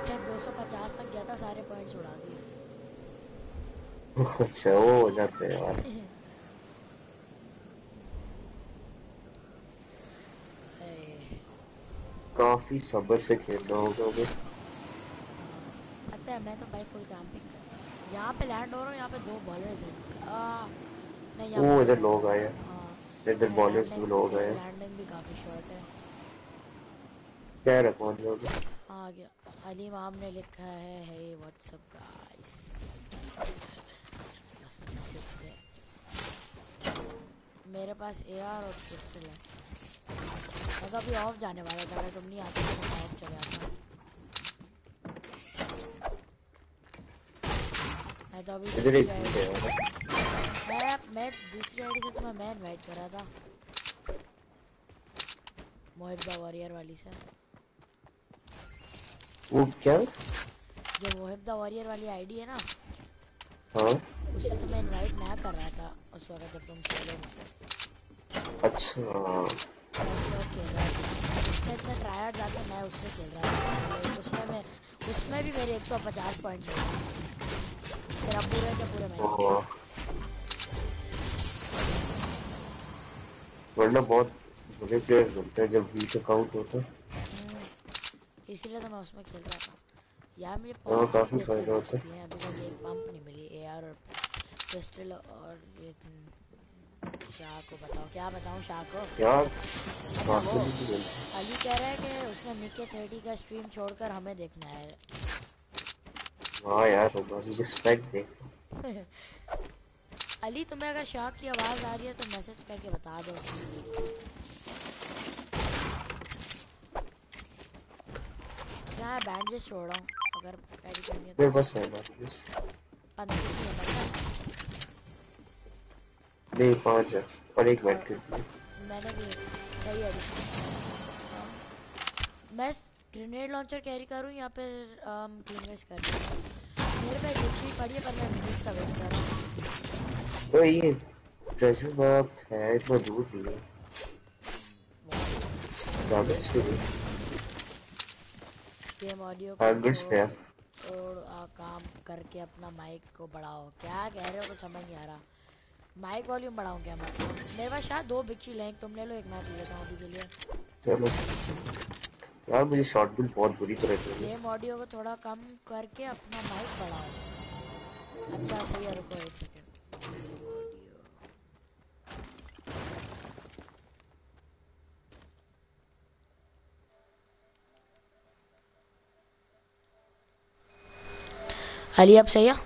मैं 250 तक गया था, सारे पॉइंट्स उड़ा दिए। अच्छा वो हो जाते हैं यार। ए, काफी सब्र से खेलना होगा हमें। पता है मैं तो भाई फुल कैंपिंग करता हूँ। यहाँ पे लैंड हो रहा हूँ, यहाँ पे दो बॉलर्स हैं। नहीं यहाँ वो बॉलर इधर है। लोग आए। हाँ। इधर मेरी बॉलर्स लैंडिंग में लोग मेरी आए। लैंडिंग भी काफ़ी शॉर्ट है। कह रहे कौन लोग। आ गया। अली माम ने लिखा है हे व्हाट्सअप गाइस, उसने मैसेज किया। मेरे पास एआर और पिस्टल है। मैं तो अभी ऑफ जाने वाला था, अगर तुम नहीं आते तो मैं ऑफ चले आता। मैं तो अभी इधर दूसरी एक भूत आईडी है यार। मैं दूसरी आईडी से तुम्हें मैं इनवाइट करा था, मोहिब द वॉरियर वाली से। वो क्या। जो मोहिब द वॉरियर वाली आईडी है ना, हाँ। उससे तुम्हें इनवाइट मैं कर रहा था उस वक्त जब तुम सोलो में थे। अच्छा। मैं उससे और खेल रहा था, उसमें इतने ट्रायर्ड आते, मैं उससे खेल रहा था मतलब उसमें भी मेरे 150 पॉइंट्स हो गए। सिर्फ पूरे के पूरे मैंने ही किए। हाँ, वरना बहुत बुरे प्लेयर्स बनते हैं जब वीक अकाउंट होता है। इसीलिए तो मैं उसमें खेल रहा था। यार मुझे हाँ 5 काफी पिस्टल फायदा मिल होता चुकी हैं, अभी तक एक पंप नहीं मिली। एआर और पिस्टल। और ये शाह को बताओ, क्या बताऊँ शाह को। है यार। अच्छा वो काफी नहीं मिलती। अली कह रहा है कि उसने निके 30 का स्ट्रीम छोड़कर हमें देखना है। हाँ यार हमारी रिस्पेक्ट दे। अली तुम्हें अगर शाह की आवाज़ आ रही है तो मैसेज करके बता दो। क्या है, बैंडेज छोड़ रहा हूँ, अगर कैरी करनी है तो मेरे बता। पास है ना प्लीज। 15 की है मेरे पास। नहीं 5 है। और एक और बैठ कर दिया। मैंने भी एक। सही है अली। मैं ग्रेनेड लॉन्चर कैरी करूँ या फिर क्लीन वेस्ट कर लूँ। मेरे पे एक शीट पड़ी है, पर मैं मिनीस का वेट कर रहा हूँ। तो ये ट्रेजर मैप है इतना दूर नहीं है। बहुत दूर है। डैमेज के लिए। गेम ऑडियो को हैंगर्स पे है। काम करके अपना माइक को बढ़ाओ। क्या कह रहे हो, कुछ समझ नहीं आ रहा। माइक वॉल्यूम बढ़ाऊँ क्या मैं? मेरे पास शायद 2 बिग शील हैं, एक तुम ले लो, एक मैं ले लेता हूँ अभी के लिए। चलो। यार मुझे शॉटगन बहुत बुरी तरह चाहिए। गेम ऑडियो को थोड़ा कम करके अपना माइक बढ़ाओ। अच्छा सही है, रुको एक सेकेंड। Game audio. अली अब सही है।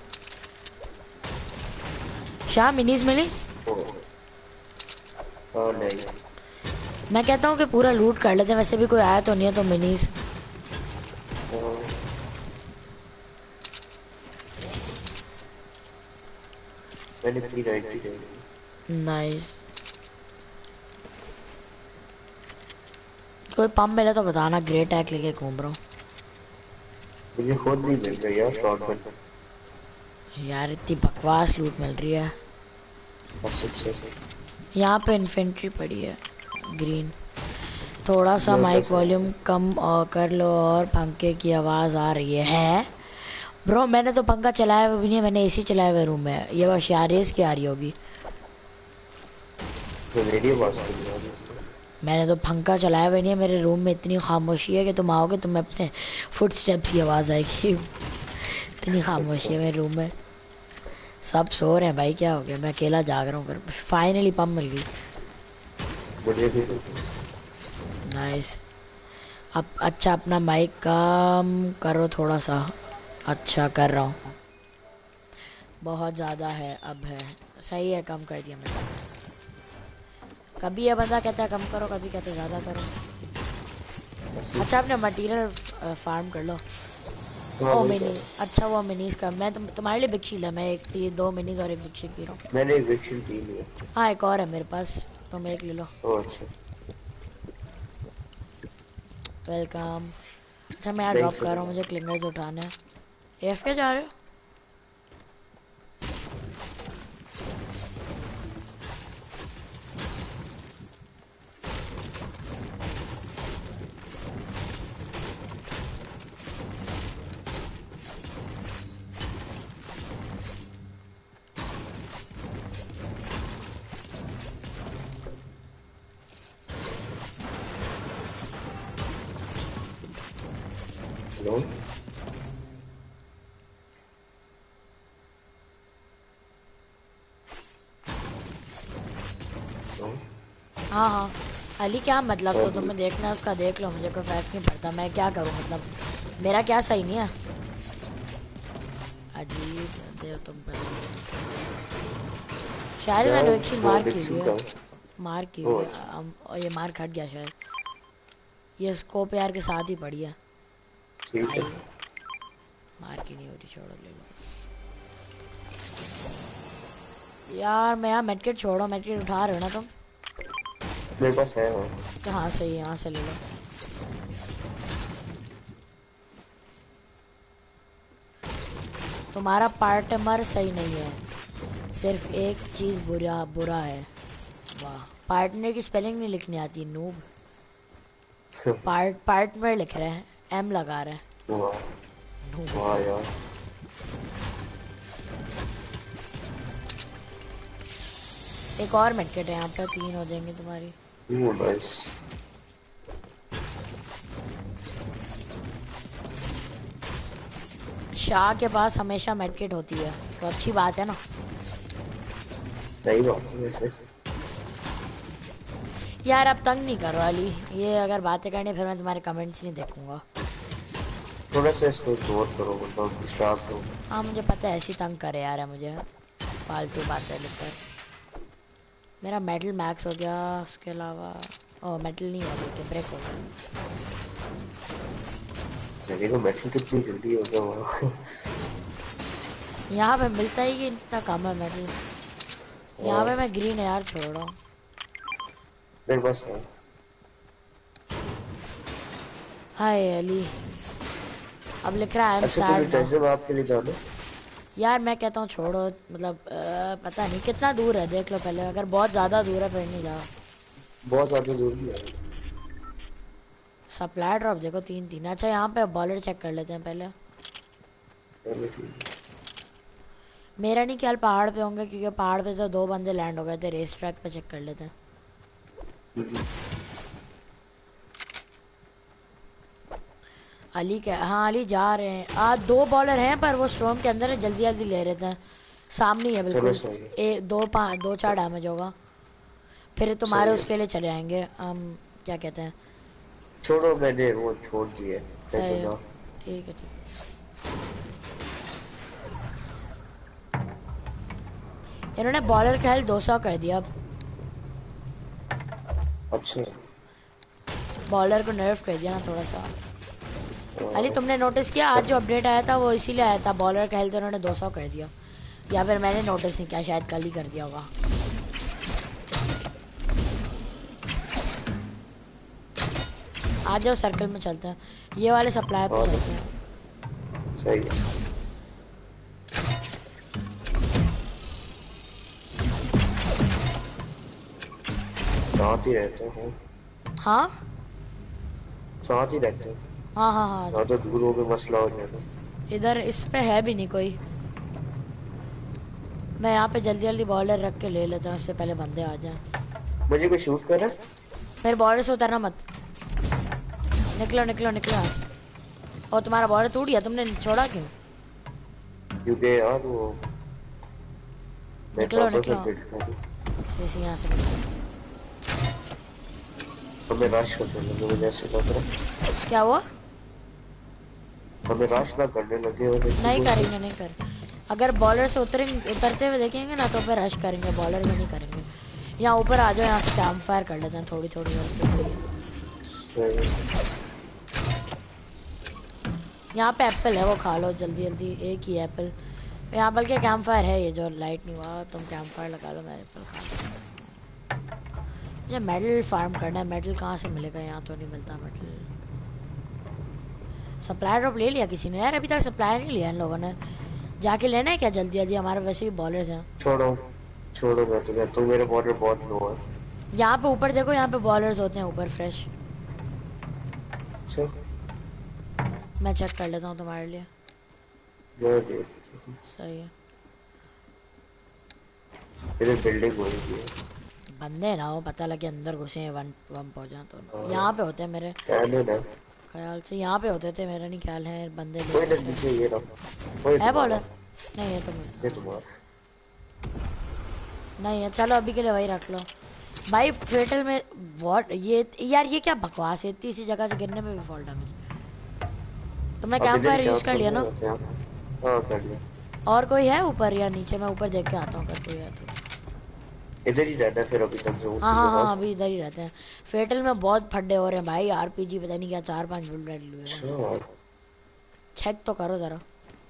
शाह मिनीज मिली। ओ, हाँ नहीं। मैं कहता हूँ कि पूरा लूट कर लेते हैं, वैसे भी कोई आया तो नहीं है, तो मिनीज। हाँ, मैंने अपनी राइट की रहेगी। नाइस। कोई पंप मिले तो बताना, ग्रे टैग लेके घूम रहा हूँ। मुझे खुद नहीं मिल रही यार शॉटगन। यार इतनी बकवास लूट मिल रही है। कसम से। यहाँ पे इन्फेंट्री पड़ी है, ग्रीन। थोड़ा सा मेरे माइक पास है। वॉल्यूम कम कर लो, और पंखे की आवाज़ आ रही है। ब्रो मैंने तो पंखा चलाया हुआ भी नहीं है, मैंने एसी चलाया हुआ रूम में। ये बस यारेस की आ रही होगी। तो मेरी आवाज क्यों नहीं आ रही इसमें। मैंने तो पंखा चलाया हुआ नहीं है, मेरे रूम में इतनी खामोशी है कि तुम आओगे तो मैं अपने फुट स्टेप्स की आवाज़ आएगी। इतनी खामोशी अच्छा। है मेरे रूम में। सब सो रहे हैं भाई, क्या हो गया, मैं अकेला जाग रहा हूँ। फिर फाइनली पम्प मिल गई। मुझे भी नहीं। नाइस। अब अच्छा अपना माइक कम करो थोड़ा सा। अच्छा कर रहा हूँ। बहुत ज़्यादा है अब है। सही है, कम कर दिया मैंने। कभी ये बंदा कहता है कम करो, कभी कहता है ज़्यादा करो। ऐसे। अच्छा अपने मटेरियल फार्म कर लो। हाँ ओ वही कर मिनी। रहा अच्छा वो मिनीज का, मैं तुम्हारे लिए बिग शील है। मैं एक 2 मिनीज और एक बिग शील पी रहा हूँ। हूँ। मैंने इविक्शन पी लिया। हाँ एक और है मेरे पास, तुम एक ले लो। ओ अच्छा। वेलकम। अच्छा मैं यहाँ मैं एक ड्रॉप कर रहा हूँ, मुझे सेकंड। क्लिंगर्स उठाने हैं। एफ के जा रहे हो? नो नो हाँ हाँ अली, क्या मतलब, तो तुम्हें देखना है उसका देख लो, मुझे कोई फर्क नहीं पड़ता, मैं क्या करूँ मतलब, मेरा क्या सही नहीं है। अजीब दे तुम पसंद, शायद क्या मैंने एक ही वो मार की हुई डिक्शन है, का मार की ओ हुई है अच्छा और ये मार खट गया शायद, ये स्कोप यार के साथ ही पड़ी है ठीक है भाई, मार की नहीं हो रही, छोड़ो ले लो बस। यार मैं यहाँ मेडकिट छोड़ो, मेडकिट उठा रहे हो ना तुम, मेरे पास है हाँ तो हाँ सही है, यहाँ से ले लो। तुम्हारा पार्टनर सही नहीं है, सिर्फ एक चीज़ बुरा बुरा है। वाह, पार्टनर की स्पेलिंग नहीं लिखनी आती नूब, पार्टनर लिख रहे हैं, एम लगा रहे हैं, वाह नूब वाह इंसान। यार एक और मेडकिट है यहाँ पे, 3 हो जाएंगे तुम्हारी। नाइस शाह के पास हमेशा मेडकिट होती है, तो अच्छी बात है ना। सही बात है वैसे यार अब तंग नहीं करो अली, ये अगर बातें करनी फिर मैं तुम्हारे कमेंट्स नहीं देखूंगा। थोड़ा सा इसको इग्नोर करो मतलब डिस्टर्ब हो हाँ मुझे पता है, ऐसी तंग करे यार है मुझे, फालतू बातें लिखकर। मेरा मेटल मैक्स हो गया, उसके अलावा ओ मेटल नहीं हो गया, ब्रेक हो गया। मैंने को मेटल कितनी जल्दी हो गया वहाँ यहाँ पे मिलता ही कि इतना कम है मेटल, यहाँ पे मैं ग्रीन यार छोड़ रहा हूँ। मेरे पास है हाय अली, अब लिख रहा है आई एम अच्छा तो सैड नाउ। ट्रेजर आपके लिए जाना यार मैं कहता हूँ छोड़ो, मतलब पता नहीं कितना दूर है, देख लो पहले, अगर बहुत ज़्यादा दूर है फिर नहीं जाओ। बहुत ज्यादा दूर नहीं है सप्लाई ड्रॉप देखो 3-3, अच्छा यहाँ पे बॉलर चेक कर लेते हैं पहले। चलो ठीक मेरा नहीं ख्याल पहाड़ पे होंगे, क्योंकि पहाड़ पे तो 2 बंदे लैंड हो गए थे, रेस ट्रैक पे चेक कर लेते हैं। है अली क्या, हाँ अली जा रहे हैं, आज 2 बॉलर हैं पर वो स्टॉर्म के अंदर है, जल्दी जल्दी ले रहे थे, सामने ही है चलो बिल्कुल। सही है 2-4 डैमेज होगा, फिर तुम्हारे सही है उसके लिए चले आएंगे हम, क्या कहते हैं। छोड़ो मैंने वो छोड़ दिए सही ट्रेजर है, ना ठीक है ठीक है। इन्होंने बॉलर का हेल्थ 200 कर दिया अब, अच्छा बॉलर को नर्फ कर दिया ना थोड़ा सा। अली हाँ, तुमने नोटिस किया आज जो अपडेट आया था वो इसीलिए आया था, बॉलर का हेल्थ उन्होंने 200 कर दिया, या फिर मैंने नोटिस नहीं किया, शायद कल ही कर दिया होगा। आ जाओ सर्कल में चलते हैं, ये वाले सप्लाई पे हाँ, चलते हैं। सही है साथ ही रहते हैं हाँ साथ ही रहते हैं हाँ हाँ हाँ, ज्यादा दूर हो गए मसला हो जाएगा इधर इस पे है भी नहीं कोई, मैं यहाँ पे जल्दी जल्दी बॉलर रख के ले लेता हूँ, इससे पहले बंदे आ जाएं। मुझे कोई शूट कर रहा है फिर बॉलर से उतरना मत, निकलो निकलो निकलो यहाँ से। और तुम्हारा बॉलर टूट गया, तुमने छोड़ा क्यों? क्योंकि यार वो मैं निकलो चाहता था निकलो, बिल्ड करूं सी यहाँ से निकलो। हमें रश करने लगे मुझे ऐसे लग रहा है क्या हुआ? हमें रश ना करने लगे और इतनी नहीं दूर से करेंगे नहीं कर, अगर बॉलर से उतरेंगे, उतरते हुए देखेंगे ना तो फिर रश करेंगे, बॉलर में नहीं करेंगे। यहाँ ऊपर आ जाओ, यहाँ से कैंप फायर कर लेते हैं थोड़ी थोड़ी देर के लिए। यहाँ पे एप्पल है, वो खा लो जल्दी जल्दी, एक ही एप्पल यहाँ, बल्कि कैंप फायर है ये जो लाइट नहीं हुआ, तुम कैंप फायर लगा लो, मैं एप्पल खा लो। मुझे मेटल फार्म करना है, मेटल कहाँ से मिलेगा, यहाँ तो नहीं मिलता मेटल। सप्लाई ड्रॉप ले लिया किसी ने यार, अभी तक सप्लाई नहीं लिया इन लोगों ने, जाके लेना है क्या जल्दी जल्दी, हमारे वैसे भी बॉलर्स हैं। छोड़ो छोड़ो मैं तो मेरा बॉर्डर बहुत लो है यहाँ पे ऊपर देखो, यहाँ पे बॉलर्स होते हैं ऊपर फ्रेश, अच्छा मैं चेक कर लेता हूँ तुम्हारे लिए। मैं देख सही है, मेरे बिल्डिंग हो रही है बंदे ना हो पता लगे अंदर घुसे हैं, वन वंप हो जाए तो। हाँ यहाँ पे होते हैं मेरे, कैनन है ख्याल से यहाँ पे होते थे, मेरा नहीं ख्याल है बंदे कोई लेते नहीं, शायद। पीछे ये रहा। कोई है तुम्हारा। बॉर्डर? नहीं है तो ये हाँ। तुम्हारा। नहीं है, चलो अभी के लिए वही रख लो भाई। फेटल में वॉट ये यार, ये क्या बकवास है, इतनी सी जगह से गिरने में भी फॉल डैमेज। तुमने आप कैंप इधर ही फायर यूज़ कैंप कर लिया करने ना? जाते हैं। हाँ कर लिया। और कोई है ऊपर या नीचे? मैं ऊपर देख के आता हूँ अगर कोई है तो। इधर ही रहना है फिर अभी तक जो हाँ उसी हाँ के हाँ, पास। अभी इधर ही रहते हैं। फेटल में बहुत फड्डे हो रहे हैं भाई, आरपीजी पता नहीं क्या 4-5 बुलेट लिए हैं। अच्छा। चेक तो करो ज़रा।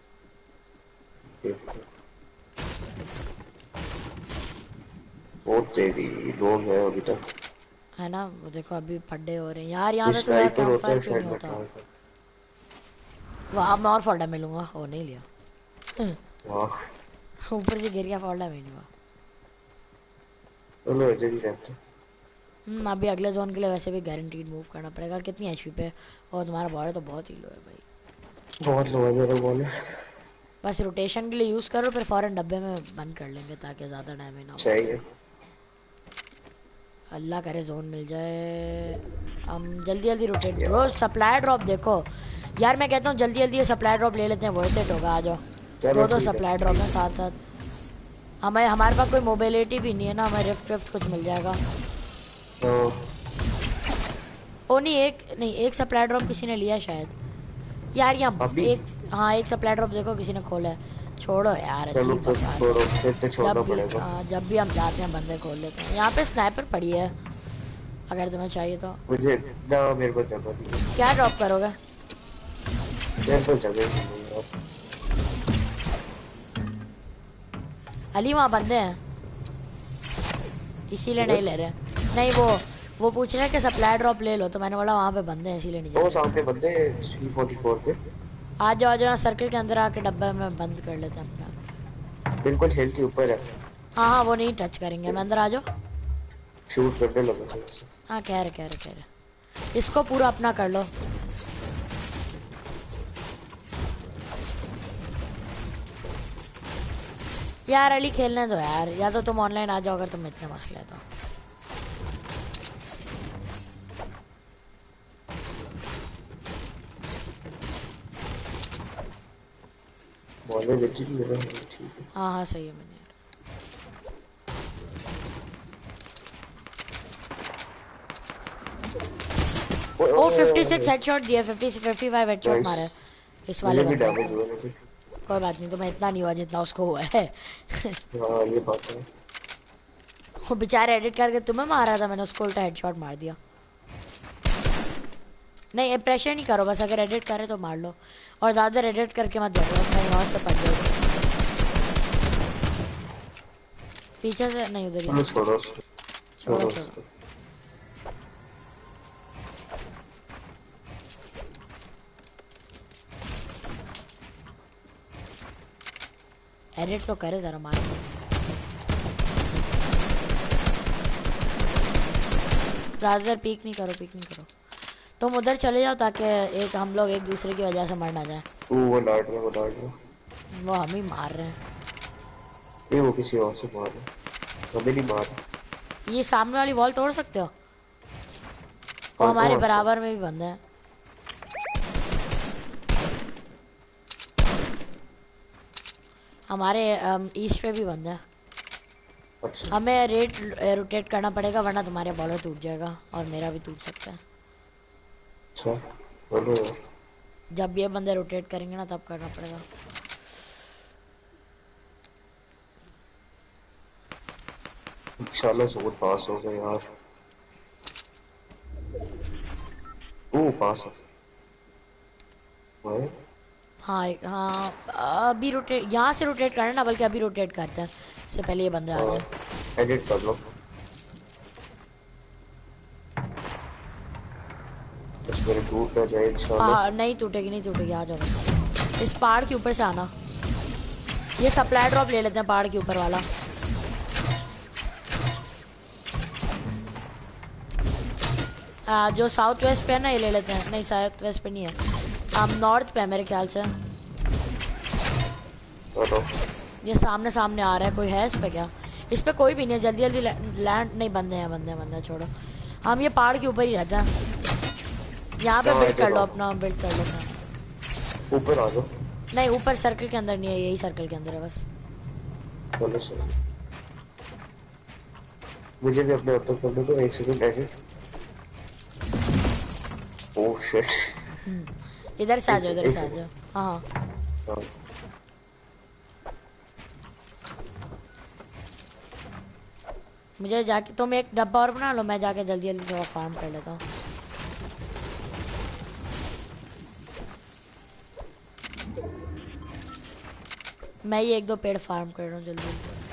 बहुत तेजी लोग हैं अभी तक। है ना, वो देखो अभी फड्डे हो रहे हैं यार, यहाँ ये पे तो यार स्नाइपर कैंप होता फायर है क्यों नहीं शायद, मैं होता? ट्राई कर। वहाँ मैं और फॉल्डा मिलूंगा, वो नहीं लिया। वाह। ऊपर से गिर गया, फॉल्डा मिलूंगा। चलो इधर ही रहते हैं। अभी अगले जोन के लिए वैसे भी गारंटीड मूव करना पड़ेगा। कितनी एचपी पे? और तुम्हारा बॉडी तो बहुत ही लो है भाई। बहुत लोग हैं मेरे बोले। बस रोटेशन के लिए यूज़ करो, फिर फौरन डब्बे में बंद कर लेंगे ताकि ज़्यादा डैमेज ना हो। सही है। अल्लाह करे जोन मिल जाए। हम जल्दी जल्दी रोटेट ब्रो। यार सप्लाई ड्रॉप देखो यार, मैं कहता हूँ जल्दी जल्दी ये सप्लाई ड्रॉप ले लेते हैं, वर्थ इट होगा। आ जाओ, चलो दो दो ठीक है। सप्लाई ड्रॉप हैं साथ साथ। हमें हमारे पास कोई मोबिलिटी भी नहीं है ना, हमें रिफ्ट विफ्ट कुछ मिल जाएगा। तो ओ नहीं, एक सप्लाई ड्रॉप किसी ने लिया शायद यार यहाँ अभी एक। हाँ, एक सप्लाई ड्रॉप देखो किसी ने खोला है। छोड़ो यार, चलो अजीब फिर बकवास छोड़ो, है। फिर तो छोड़ना पड़ेगा। जब भी हम जाते हैं बंदे खोल लेते हैं। यहाँ पे स्नाइपर पड़ी है अगर तुम्हें चाहिए तो। मुझे ना, मेरे को जगह नहीं है। क्या ड्रॉप करोगे? मेरे को जगह ही नहीं है यार। अली वहाँ बंदे हैं, इसीलिए नहीं इधर ले रहे। नहीं, वो पूछ रहे हैं कि सप्लाई ड्रॉप ले लो, तो मैंने बोला वहाँ पे बंदे हैं इसीलिए नहीं जा वो रहे। सामने बंदे C44 पे। आ जाओ सर्कल के अंदर आके डब्बे में बंद कर लेते हैं अपना। बिल्कुल हिल के ऊपर है। हाँ हाँ, वो नहीं टच करेंगे। मैं अंदर आ जाओ। शूट करने लगे थे उससे। हाँ, कह रहे इसको पूरा अपना कर लो। यार अली खेलने दो यार, या तो तुम ऑनलाइन आ जाओ अगर तुम इतने मसले हैं तो। बॉले बेची भी है। ठीक है। हाँ हाँ, सही है। मैंने ओए ओ ओए 56 ओए। हेडशॉट दिया, 55 हेडशॉट नाइस। मारे इस वाले मुझे भी बंदे डैमेज को। हुआ मुझे। कोई बात नहीं, तुम्हें इतना नहीं हुआ जितना उसको हुआ है। हाँ ये बात है। वो बेचारे एडिट करके तुम्हें मारा था, मैंने उसको उल्टा हेडशॉट मार दिया। नहीं, प्रेशर नहीं करो, बस अगर एडिट करे तो मार लो। और ज़्यादा एडिट करके मत बैठो, कहीं और से पड़ जाओ। पीछे से नहीं, उधर ही चलो है। छोड़ो। छोड़ो छोड़ो छोड़ो। उसको। एडिट तो करे ज़रा, मार दो। ज़्यादातर पीक नहीं करो। तुम उधर चले जाओ ताकि एक हम लोग एक दूसरे की वजह से मर ना जाए। वो लाइट में, वो लाइट में। वो हम ही मार रहे हैं। ये वो किसी और से मार रहा है। हमें नहीं मार रहा। ये सामने वाली वॉल तोड़ सकते हो? वो और हमारे कौन सा? बराबर में भी बंदे हैं। हमारे ईस्ट पे भी बंदे हैं। अच्छा हमें रोटेट करना पड़ेगा, वरना तुम्हारे बॉलर टूट जाएगा और मेरा भी टूट सकता है। अच्छा। बोलो यार। जब ये बंदे रोटेट करेंगे ना तब करना पड़ेगा। इंशाल्लाह जोर पास हो गए यार। ओ पास है। ओए, हाँ हाँ, अभी रोटेट यहाँ से रोटेट करना ना, बल्कि अभी रोटेट करते हैं, इससे पहले ये बंदे आ हाँ जाए। एडिट कर लो। बस मेरे टूट ना जाए इंशाल्लाह। पहाड़ नहीं टूटेगी, आ जाओ बस। इस पहाड़ के ऊपर से आना। ये सप्लाई ड्रॉप ले लेते हैं पहाड़ के ऊपर वाला। जो साउथ वेस्ट पे है ना, ये ले लेते हैं। नहीं, साउथ वेस्ट पे नहीं है, हम नॉर्थ पे है मेरे ख्याल से। चलो ये सामने सामने आ रहा है, कोई है इस पे क्या? इस पे कोई भी नहीं है। जल्दी जल्दी लैंड नहीं, बंदे हैं छोड़ो। हम ये पहाड़ के ऊपर ही रहते हैं। यहाँ पे यहाँ बिल्ड आ कर लो, जाओ, अपना बिल्ड कर लो अपना। ऊपर आ जाओ। नहीं ऊपर सर्कल के अंदर नहीं है, यही सर्कल के अंदर है बस। चलो सही। मुझे भी अपने आप तक करने दो, एक सेकंड एडिट। Oh shit. इधर से आ एक जाओ, सेकंड, इधर एक से आ सेकंड। जाओ। हाँ हाँ। हाँ। मुझे जाके तुम एक डब्बा और बना लो, मैं जाके जल्दी जल्दी थोड़ा फार्म कर लेता हूँ। मैं ये एक दो पेड़ फार्म कर रहा हूँ जल्दी जल्दी।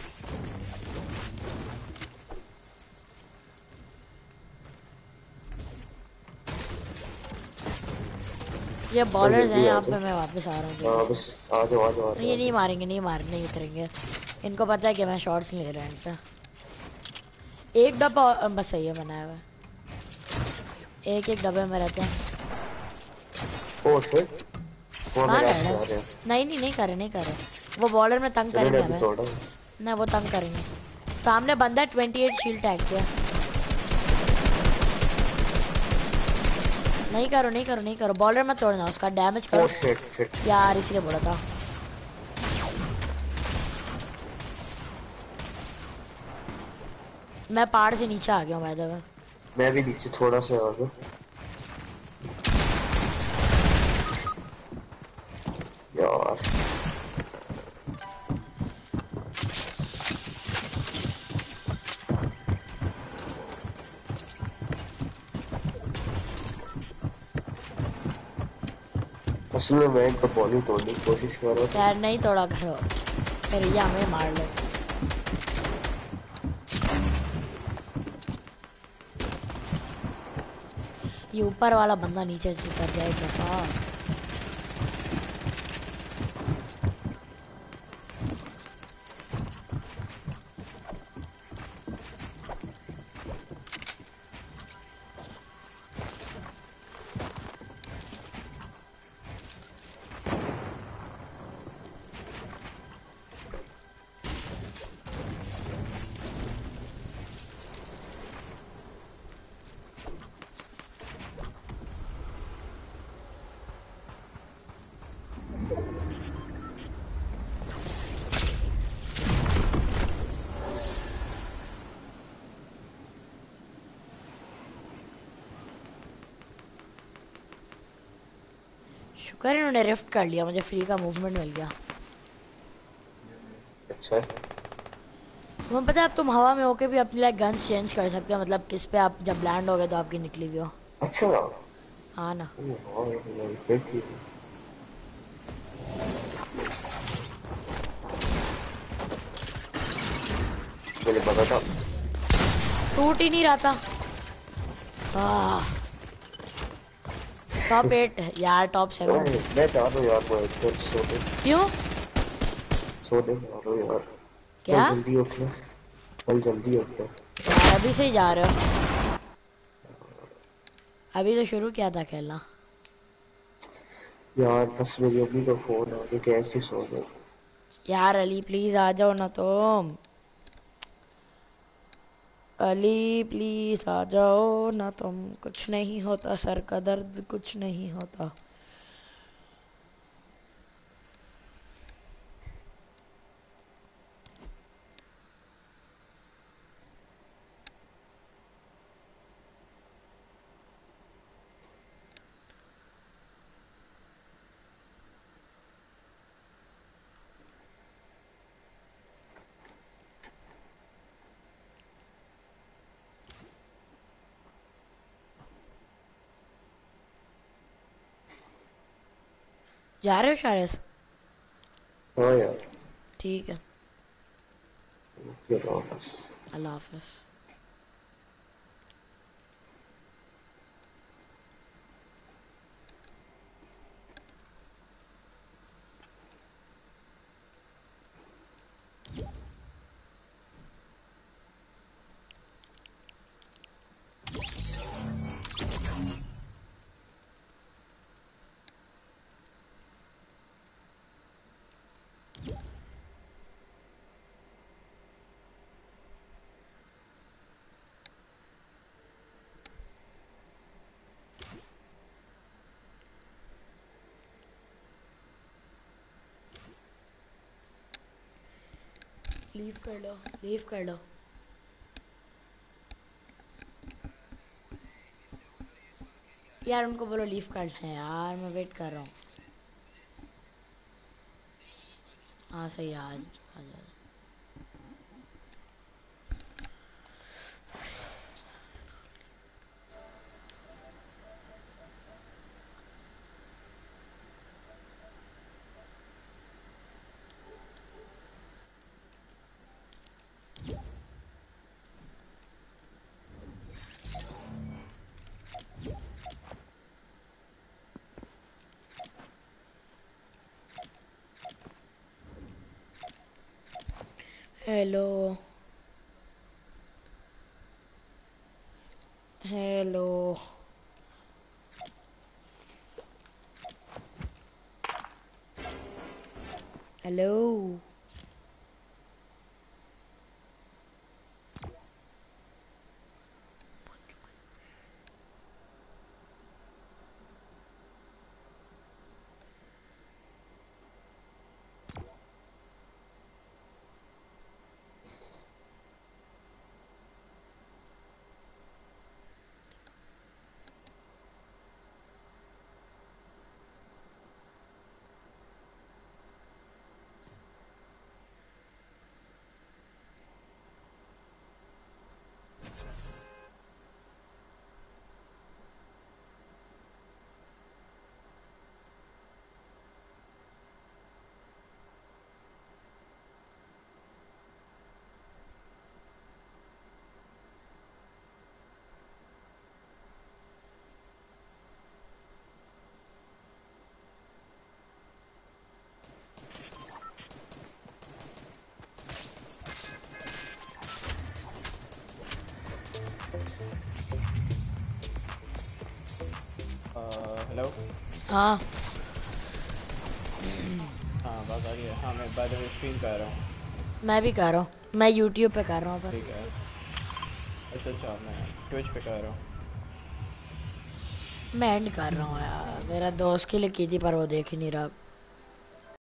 ये बस बॉलर्स हैं जल्दी आ यहाँ जाओ। पे, मैं वापस आ रहा हूँ जल्दी हाँ से। बस आ जाओ, आ जाओ, आ जाओ, ये आ नहीं जाओ। मारेंगे, नहीं उतरेंगे। इनको पता है कि मैं शॉर्ट्स ले रहा हूँ इन पे। एक डब्बा बस सही है बनाया हुआ है। एक एक डब्बे में रहते हैं। ओह शिट, वो हमें कहाँ रैश लड़ रहा करा है? रहे हैं। नहीं करे। वो बॉलर में तंग इन्होंने करेंगे अभी हमें। तोड़ा। ना वो तंग करेंगे। सामने बंदा 28 शील्ड टैग किया। नहीं करो बॉलर मत तोड़ना, उसका डैमेज ओह करो। Shit shit. यार इसीलिए बोला था। मैं पहाड़ से नीचे आ गया हूँ बाय द वे। मैं भी नीचे थोड़ा सा आ गया यार। असल में मैं इनका बॉडी तोड़ने की कोशिश कर रहा था। यार नहीं तोड़ा करो, फिर ये हमें मार लो। ये ऊपर वाला बंदा नीचे से उतर जाए एक दफा। शुक्र है इन्होंने रिफ्ट कर लिया, मुझे फ्री का मूवमेंट मिल गया। अच्छा है। तुम्हें पता है अब तुम हवा में होके भी अपनी लाइक गन्स चेंज कर सकते हो, मतलब किस पे आप जब लैंड हो गए तो आपकी निकली हुई हो। अच्छा। ओह हाँ ना। हाँ, ये great चीज़ है। मुझे पता था। टूट ही नहीं रहा था। आह, टॉप 8 यार, टॉप 7। मैं चाह रहा हूँ यार, वो एक सोने क्यों? सोने जा रहा हूँ यार। कल क्या? जल्दी उठना। कल जल्दी उठना। यार अभी से ही जा रहे हो? अभी तो शुरू किया था खेलना। यार बस मेरी अम्मी का फोन आ गया, कैसे सो गए। यार अली प्लीज आ जाओ ना तुम। अली प्लीज आ जाओ ना तुम, कुछ नहीं होता, सर का दर्द कुछ नहीं होता। जा रहे हो शायद? हाँ यार। ठीक है। ये रहा बस। अल्लाह हाफिज। लीव कर लो, लीव कर लो। यार उनको बोलो लीव करना है यार, मैं वेट कर रहा हूँ। हाँ सही है, आज आ जाओ। Hello, hello, hello. हेलो। हाँ हाँ बात आ रही है। हाँ मैं बाय द वे स्ट्रीम कर रहा हूँ। मैं भी कर रहा हूँ, मैं यूट्यूब पे कर रहा हूँ पर। ठीक है। अच्छा अच्छा, मैं ट्विच पे कर रहा हूँ। मैं एंड कर रहा हूँ यार, मेरा दोस्त के लिए की थी पर वो देख ही नहीं रहा।